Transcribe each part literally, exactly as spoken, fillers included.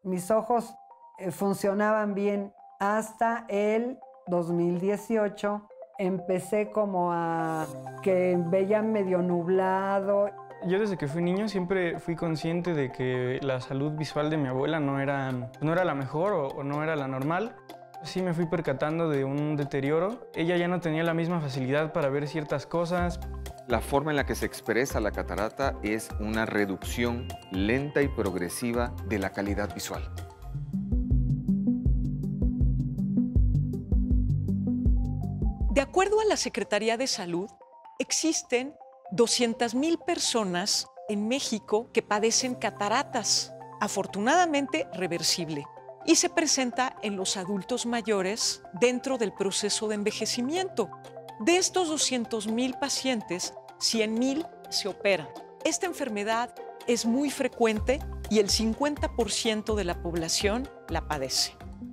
mis ojos eh, funcionaban bien hasta el dos mil dieciocho. Empecé como a que veía medio nublado. Yo desde que fui niño siempre fui consciente de que la salud visual de mi abuela no era, no era la mejor o, o no era la normal. Sí me fui percatando de un deterioro. Ella ya no tenía la misma facilidad para ver ciertas cosas. La forma en la que se expresa la catarata es una reducción lenta y progresiva de la calidad visual. De acuerdo a la Secretaría de Salud, existen doscientas mil personas en México que padecen cataratas, afortunadamente reversible, y se presenta en los adultos mayores dentro del proceso de envejecimiento. De estos doscientos mil pacientes, cien mil se operan. Esta enfermedad es muy frecuente y el cincuenta por ciento de la población la padece.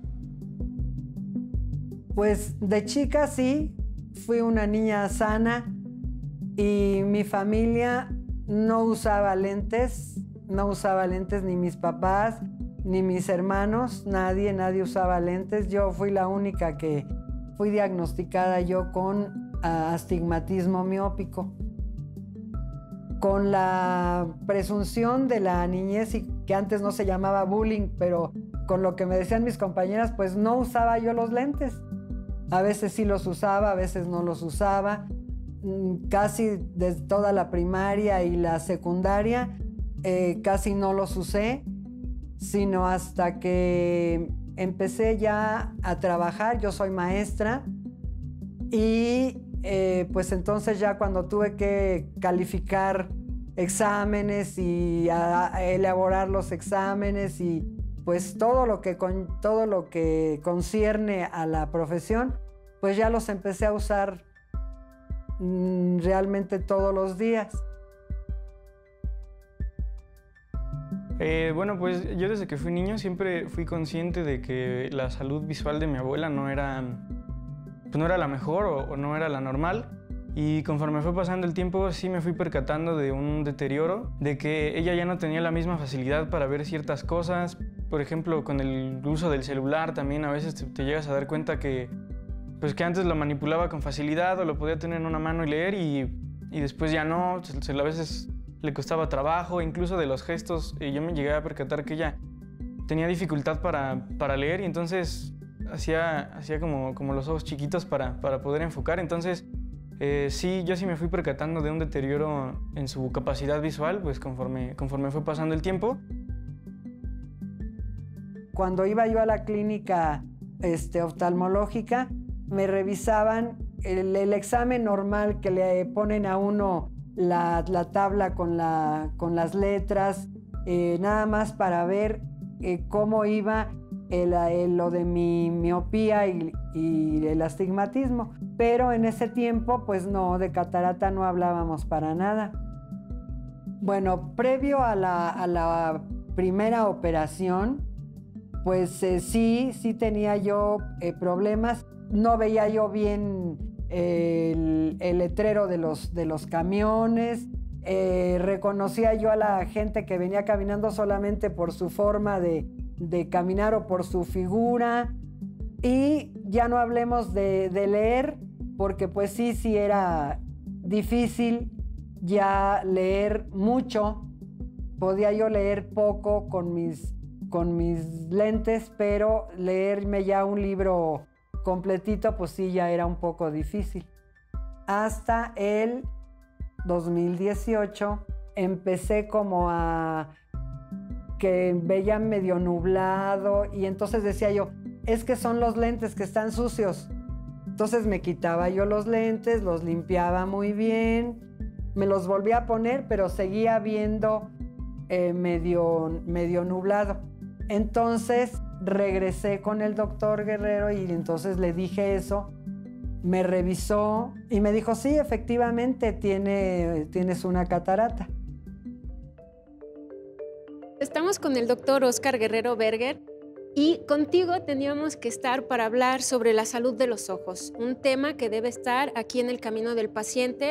Pues de chica sí, fui una niña sana y mi familia no usaba lentes, no usaba lentes ni mis papás, ni mis hermanos, nadie, nadie usaba lentes. Yo fui la única que fui diagnosticada yo con uh, astigmatismo miópico. Con la presunción de la niñez, y que antes no se llamaba bullying, pero con lo que me decían mis compañeras, pues no usaba yo los lentes. A veces sí los usaba, a veces no los usaba. Casi desde toda la primaria y la secundaria eh, casi no los usé, sino hasta que empecé ya a trabajar. Yo soy maestra y eh, pues entonces ya cuando tuve que calificar exámenes y a, a elaborar los exámenes y pues todo lo que con, todo lo que concierne a la profesión, pues ya los empecé a usar mmm, realmente todos los días. Eh, bueno, pues yo desde que fui niño siempre fui consciente de que la salud visual de mi abuela no era, pues no era la mejor o, o no era la normal. Y conforme fue pasando el tiempo, sí me fui percatando de un deterioro, de que ella ya no tenía la misma facilidad para ver ciertas cosas. Por ejemplo, con el uso del celular también a veces te, te llegas a dar cuenta que, pues que antes lo manipulaba con facilidad o lo podía tener en una mano y leer y, y después ya no, se, se, a veces le costaba trabajo, incluso de los gestos. Y yo me llegué a percatar que ella tenía dificultad para, para leer y entonces hacía, hacía como, como los ojos chiquitos para, para poder enfocar. Entonces, Eh, sí, yo sí me fui percatando de un deterioro en su capacidad visual, pues conforme, conforme fue pasando el tiempo. Cuando iba yo a la clínica este, oftalmológica, me revisaban el, el examen normal que le ponen a uno la, la tabla con, la, con las letras, eh, nada más para ver eh, cómo iba el, el, lo de mi miopía y, y el astigmatismo. Pero en ese tiempo, pues no, de catarata no hablábamos para nada. Bueno, previo a la, a la primera operación, pues eh, sí, sí tenía yo eh, problemas. No veía yo bien eh, el, el letrero de los, de los camiones. Eh, reconocía yo a la gente que venía caminando solamente por su forma de, de caminar o por su figura. Y ya no hablemos de, de leer, porque pues sí, sí era difícil ya leer mucho. Podía yo leer poco con mis, con mis lentes, pero leerme ya un libro completito, pues sí, ya era un poco difícil. Hasta el dos mil dieciocho empecé como a que veía medio nublado y entonces decía yo, es que son los lentes que están sucios. Entonces me quitaba yo los lentes, los limpiaba muy bien, me los volvía a poner, pero seguía viendo eh, medio, medio nublado. Entonces regresé con el doctor Guerrero y entonces le dije eso, me revisó y me dijo, sí, efectivamente tiene, tienes una catarata. Estamos con el doctor Óscar Guerrero Berger. Y contigo teníamos que estar para hablar sobre la salud de los ojos, un tema que debe estar aquí en el camino del paciente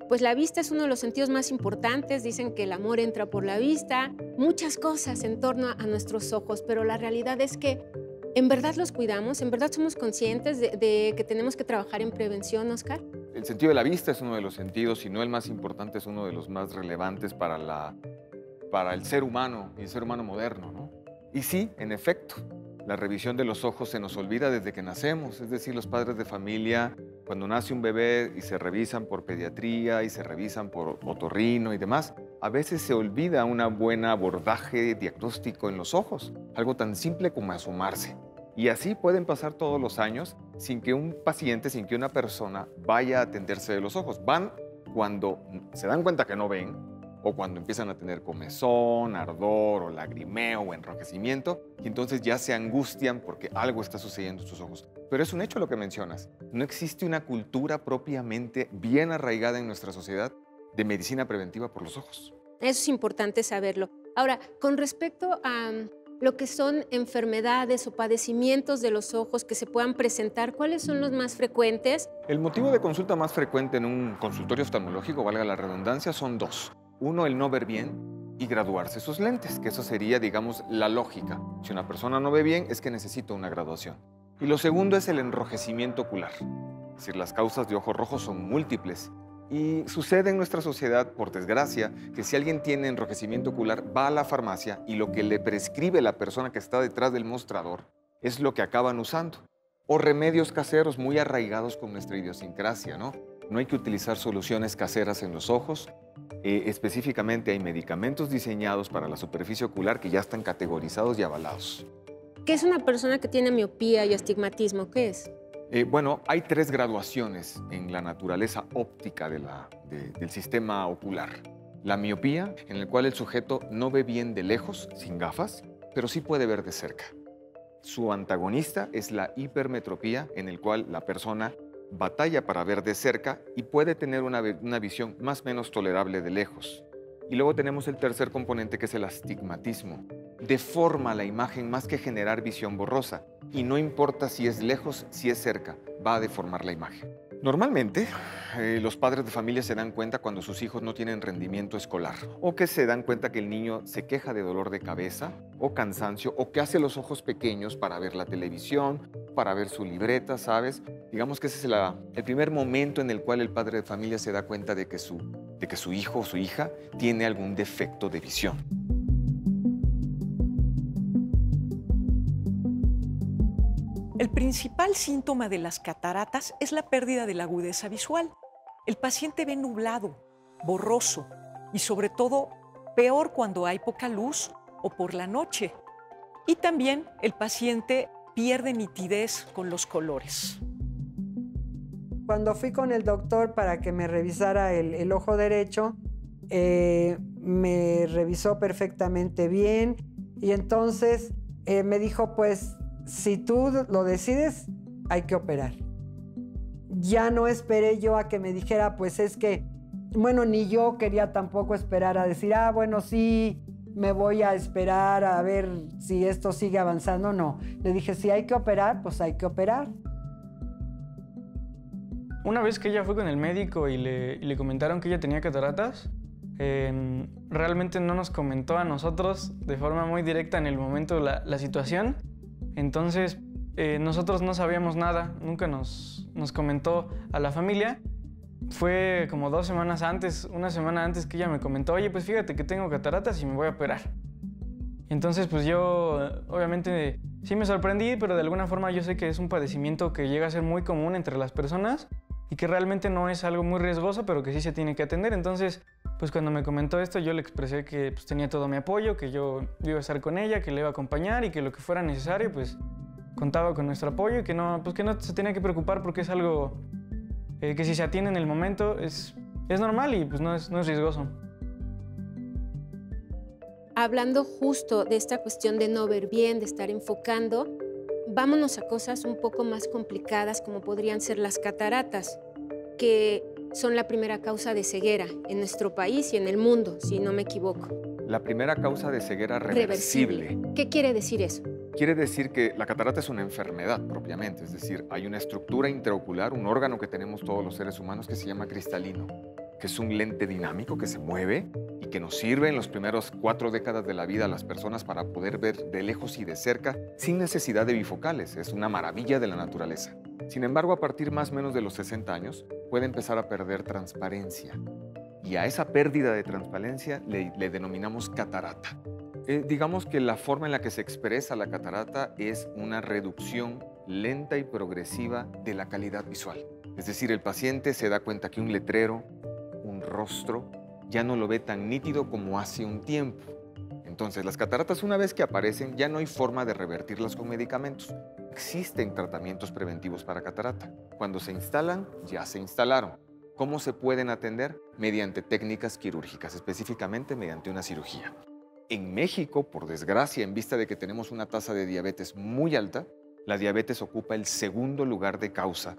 pues la vista es uno de los sentidos más importantes, dicen que el amor entra por la vista, muchas cosas en torno a nuestros ojos, pero la realidad es que en verdad los cuidamos, en verdad somos conscientes de, de que tenemos que trabajar en prevención, Oscar. El sentido de la vista es uno de los sentidos, si no el más importante, es uno de los más relevantes para, la, para el ser humano y el ser humano moderno, ¿no? Y sí, en efecto, la revisión de los ojos se nos olvida desde que nacemos, es decir, los padres de familia, cuando nace un bebé y se revisan por pediatría y se revisan por otorrino y demás, a veces se olvida un buen abordaje diagnóstico en los ojos, algo tan simple como asomarse. Y así pueden pasar todos los años sin que un paciente, sin que una persona vaya a atenderse de los ojos. Van cuando se dan cuenta que no ven, o cuando empiezan a tener comezón, ardor, o lagrimeo, o enrojecimiento, y entonces ya se angustian porque algo está sucediendo en sus ojos. Pero es un hecho lo que mencionas. No existe una cultura propiamente bien arraigada en nuestra sociedad de medicina preventiva por los ojos. Eso es importante saberlo. Ahora, con respecto a lo que son enfermedades o padecimientos de los ojos que se puedan presentar, ¿cuáles son los más frecuentes? El motivo de consulta más frecuente en un consultorio oftalmológico, valga la redundancia, son dos. Uno, el no ver bien y graduarse sus lentes, que eso sería, digamos, la lógica. Si una persona no ve bien, es que necesita una graduación. Y lo segundo es el enrojecimiento ocular. Es decir, las causas de ojos rojos son múltiples. Y sucede en nuestra sociedad, por desgracia, que si alguien tiene enrojecimiento ocular, va a la farmacia y lo que le prescribe la persona que está detrás del mostrador es lo que acaban usando. O remedios caseros muy arraigados con nuestra idiosincrasia, ¿no? No hay que utilizar soluciones caseras en los ojos. Eh, específicamente hay medicamentos diseñados para la superficie ocular que ya están categorizados y avalados. ¿Qué es una persona que tiene miopía y astigmatismo? ¿Qué es? Eh, bueno, hay tres graduaciones en la naturaleza óptica de la, de, del sistema ocular. La miopía, en la cual el sujeto no ve bien de lejos, sin gafas, pero sí puede ver de cerca. Su antagonista es la hipermetropía, en el cual la persona batalla para ver de cerca y puede tener una, una visión más o menos tolerable de lejos. Y luego tenemos el tercer componente, que es el astigmatismo. Deforma la imagen más que generar visión borrosa. Y no importa si es lejos, si es cerca, va a deformar la imagen. Normalmente, eh, los padres de familia se dan cuenta cuando sus hijos no tienen rendimiento escolar, o que se dan cuenta que el niño se queja de dolor de cabeza o cansancio, o que hace los ojos pequeños para ver la televisión, para ver su libreta, ¿sabes? Digamos que ese es la, el primer momento en el cual el padre de familia se da cuenta de que su, de que su hijo o su hija tiene algún defecto de visión. El principal síntoma de las cataratas es la pérdida de la agudeza visual. El paciente ve nublado, borroso y sobre todo peor cuando hay poca luz o por la noche. Y también el paciente pierde nitidez con los colores. Cuando fui con el doctor para que me revisara el, el ojo derecho, eh, me revisó perfectamente bien y entonces eh, me dijo, pues, si tú lo decides, hay que operar. Ya no esperé yo a que me dijera, pues es que, bueno, ni yo quería tampoco esperar a decir, ah, bueno, sí, me voy a esperar a ver si esto sigue avanzando. No, le dije, si hay que operar, pues hay que operar. Una vez que ella fue con el médico y le, y le comentaron que ella tenía cataratas, eh, realmente no nos comentó a nosotros de forma muy directa en el momento la, la situación. Entonces, eh, nosotros no sabíamos nada, nunca nos, nos comentó a la familia. Fue como dos semanas antes, una semana antes que ella me comentó, oye, pues fíjate que tengo cataratas y me voy a operar. Entonces, pues yo, obviamente, sí me sorprendí, pero de alguna forma yo sé que es un padecimiento que llega a ser muy común entre las personas y que realmente no es algo muy riesgoso, pero que sí se tiene que atender. Entonces, pues cuando me comentó esto, yo le expresé que pues, tenía todo mi apoyo, que yo iba a estar con ella, que le iba a acompañar y que lo que fuera necesario, pues contaba con nuestro apoyo y que no, pues, que no se tenía que preocupar porque es algo eh, que si se atiende en el momento es, es normal y pues no es, no es riesgoso. Hablando justo de esta cuestión de no ver bien, de estar enfocando, vámonos a cosas un poco más complicadas como podrían ser las cataratas, que son la primera causa de ceguera en nuestro país y en el mundo, si no me equivoco. La primera causa de ceguera reversible. Reversible. ¿Qué quiere decir eso? Quiere decir que la catarata es una enfermedad propiamente, es decir, hay una estructura intraocular, un órgano que tenemos todos los seres humanos que se llama cristalino, que es un lente dinámico que se mueve y que nos sirve en las primeras cuatro décadas de la vida a las personas para poder ver de lejos y de cerca sin necesidad de bifocales. Es una maravilla de la naturaleza. Sin embargo, a partir más o menos de los sesenta años, puede empezar a perder transparencia. Y a esa pérdida de transparencia le, le denominamos catarata. Eh, digamos que la forma en la que se expresa la catarata es una reducción lenta y progresiva de la calidad visual. Es decir, el paciente se da cuenta que un letrero, un rostro, ya no lo ve tan nítido como hace un tiempo. Entonces, las cataratas, una vez que aparecen, ya no hay forma de revertirlas con medicamentos. Existen tratamientos preventivos para catarata. Cuando se instalan, ya se instalaron. ¿Cómo se pueden atender? Mediante técnicas quirúrgicas, específicamente mediante una cirugía. En México, por desgracia, en vista de que tenemos una tasa de diabetes muy alta, la diabetes ocupa el segundo lugar de causa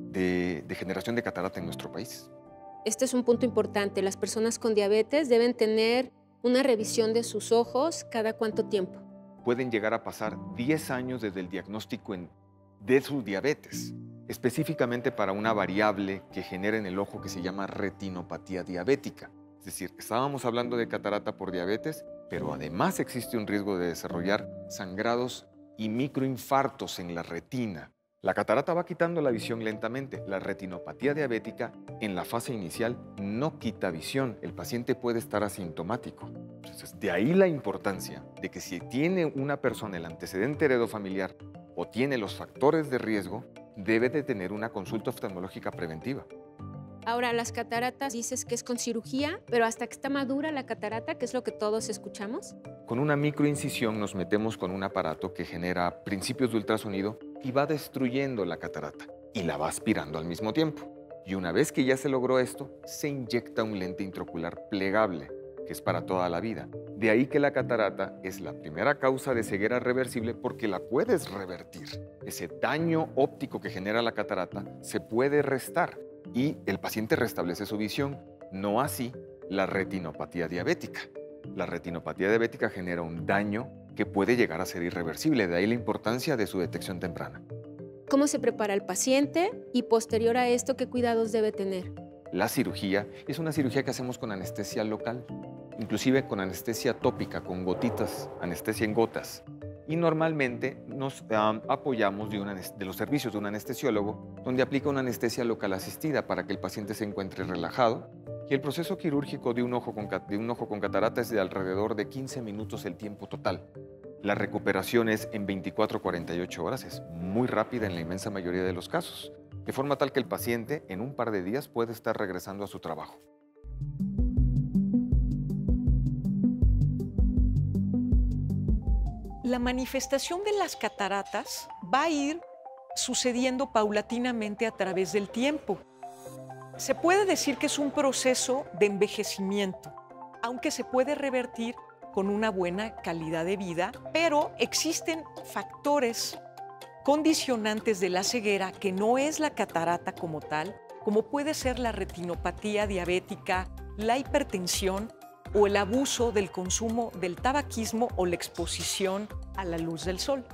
de, de generación de catarata en nuestro país. Este es un punto importante. Las personas con diabetes deben tener una revisión de sus ojos cada cuánto tiempo. Pueden llegar a pasar diez años desde el diagnóstico en, de su diabetes, específicamente para una variable que genera en el ojo que se llama retinopatía diabética. Es decir, estábamos hablando de catarata por diabetes, pero además existe un riesgo de desarrollar sangrados y microinfartos en la retina. La catarata va quitando la visión lentamente. La retinopatía diabética en la fase inicial no quita visión. El paciente puede estar asintomático. Entonces, de ahí la importancia de que si tiene una persona el antecedente heredofamiliar o tiene los factores de riesgo, debe de tener una consulta oftalmológica preventiva. Ahora, las cataratas dices que es con cirugía, pero hasta que está madura la catarata, que es lo que todos escuchamos. Con una microincisión nos metemos con un aparato que genera principios de ultrasonido y va destruyendo la catarata y la va aspirando al mismo tiempo. Y una vez que ya se logró esto, se inyecta un lente intraocular plegable, que es para toda la vida. De ahí que la catarata es la primera causa de ceguera reversible porque la puedes revertir. Ese daño óptico que genera la catarata se puede restar y el paciente restablece su visión, no así la retinopatía diabética. La retinopatía diabética genera un daño que puede llegar a ser irreversible, de ahí la importancia de su detección temprana. ¿Cómo se prepara el paciente y posterior a esto qué cuidados debe tener? La cirugía es una cirugía que hacemos con anestesia local, inclusive con anestesia tópica, con gotitas, anestesia en gotas. Y normalmente nos um, apoyamos de, una, de los servicios de un anestesiólogo, donde aplica una anestesia local asistida para que el paciente se encuentre relajado. Y el proceso quirúrgico de un ojo con, de un ojo con catarata es de alrededor de quince minutos el tiempo total. La recuperación es en veinticuatro a cuarenta y ocho horas, es muy rápida en la inmensa mayoría de los casos, de forma tal que el paciente en un par de días puede estar regresando a su trabajo. La manifestación de las cataratas va a ir sucediendo paulatinamente a través del tiempo. Se puede decir que es un proceso de envejecimiento, aunque se puede revertir con una buena calidad de vida, pero existen factores condicionantes de la ceguera que no es la catarata como tal, como puede ser la retinopatía diabética, la hipertensión o el abuso del consumo del tabaquismo o la exposición a la luz del sol.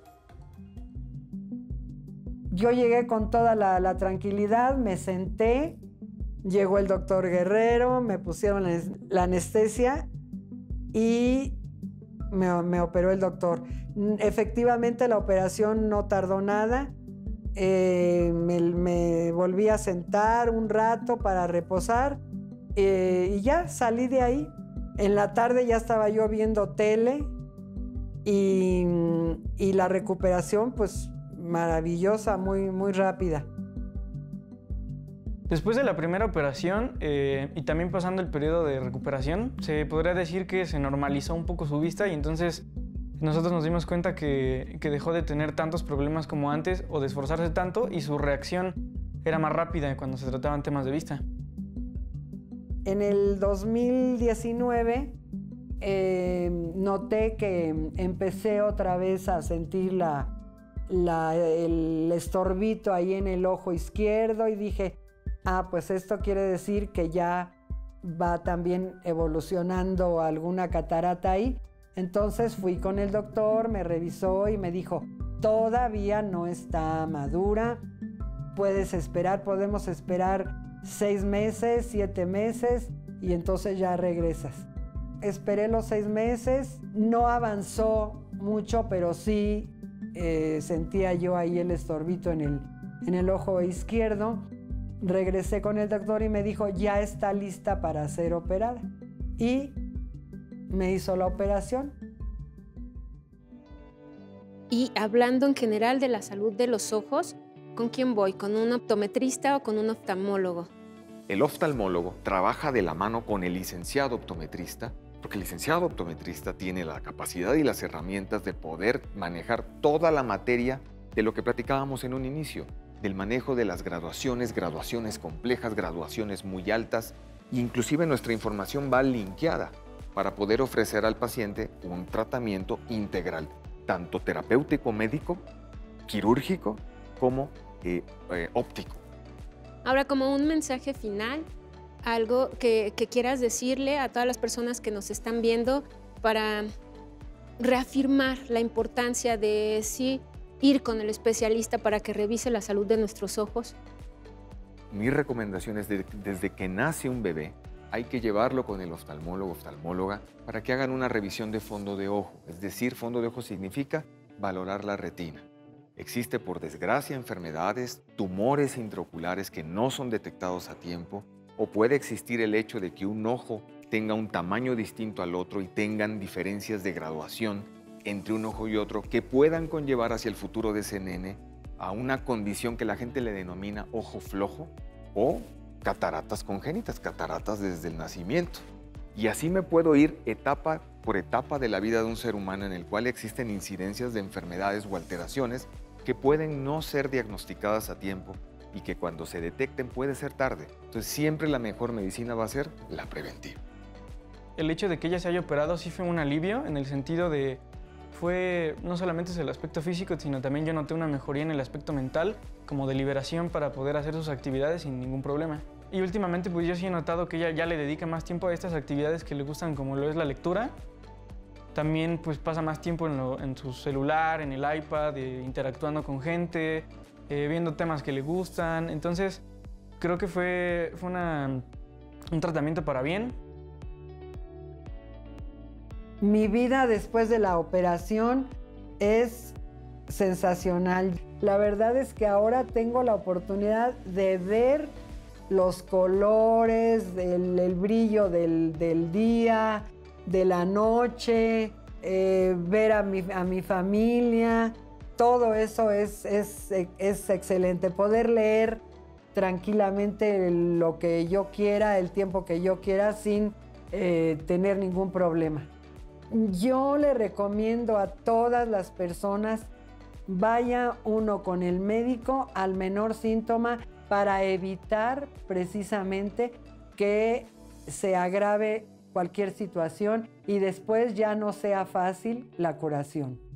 Yo llegué con toda la, la tranquilidad, me senté, llegó el doctor Guerrero, me pusieron la, la anestesia y me, me operó el doctor. Efectivamente, la operación no tardó nada. Eh, me, me volví a sentar un rato para reposar eh, y ya salí de ahí. En la tarde ya estaba yo viendo tele y, y la recuperación, pues, maravillosa, muy, muy rápida. Después de la primera operación eh, y también pasando el periodo de recuperación, se podría decir que se normalizó un poco su vista y entonces nosotros nos dimos cuenta que, que dejó de tener tantos problemas como antes o de esforzarse tanto y su reacción era más rápida cuando se trataban temas de vista. En el dos mil diecinueve eh, noté que empecé otra vez a sentir la, la, el estorbito ahí en el ojo izquierdo y dije, ah, pues esto quiere decir que ya va también evolucionando alguna catarata ahí. Entonces fui con el doctor, me revisó y me dijo, todavía no está madura, puedes esperar, podemos esperar seis meses, siete meses y entonces ya regresas. Esperé los seis meses, no avanzó mucho, pero sí eh, sentía yo ahí el estorbito en el, en el ojo izquierdo. Regresé con el doctor y me dijo, ya está lista para ser operada. Y me hizo la operación. Y hablando en general de la salud de los ojos, ¿con quién voy? ¿Con un optometrista o con un oftalmólogo? El oftalmólogo trabaja de la mano con el licenciado optometrista, porque el licenciado optometrista tiene la capacidad y las herramientas de poder manejar toda la materia de lo que platicábamos en un inicio, del manejo de las graduaciones, graduaciones complejas, graduaciones muy altas, e inclusive nuestra información va linkeada para poder ofrecer al paciente un tratamiento integral, tanto terapéutico, médico, quirúrgico, como eh, eh, óptico. Ahora, como un mensaje final, algo que, que quieras decirle a todas las personas que nos están viendo para reafirmar la importancia de sí ir con el especialista para que revise la salud de nuestros ojos. Mi recomendación es de, desde que nace un bebé, hay que llevarlo con el oftalmólogo, oftalmóloga, para que hagan una revisión de fondo de ojo. Es decir, fondo de ojo significa valorar la retina. Existe, por desgracia, enfermedades, tumores intraoculares que no son detectados a tiempo, o puede existir el hecho de que un ojo tenga un tamaño distinto al otro y tengan diferencias de graduación entre un ojo y otro que puedan conllevar hacia el futuro de ese nene a una condición que la gente le denomina ojo flojo o cataratas congénitas, cataratas desde el nacimiento. Y así me puedo ir etapa por etapa de la vida de un ser humano en el cual existen incidencias de enfermedades o alteraciones que pueden no ser diagnosticadas a tiempo y que cuando se detecten puede ser tarde. Entonces siempre la mejor medicina va a ser la preventiva. El hecho de que ella se haya operado sí fue un alivio en el sentido de, fue no solamente es el aspecto físico, sino también yo noté una mejoría en el aspecto mental, como de liberación para poder hacer sus actividades sin ningún problema. Y últimamente pues yo sí he notado que ella ya le dedica más tiempo a estas actividades que le gustan, como lo es la lectura. También pues pasa más tiempo en, lo, en su celular, en el iPad, eh, interactuando con gente, eh, viendo temas que le gustan. Entonces creo que fue, fue una, un tratamiento para bien. Mi vida después de la operación es sensacional. La verdad es que ahora tengo la oportunidad de ver los colores, el, el brillo del, del día, de la noche, eh, ver a mi, a mi familia. Todo eso es, es, es excelente. Poder leer tranquilamente lo que yo quiera, el tiempo que yo quiera, sin eh, tener ningún problema. Yo le recomiendo a todas las personas, vaya uno con el médico al menor síntoma para evitar precisamente que se agrave cualquier situación y después ya no sea fácil la curación.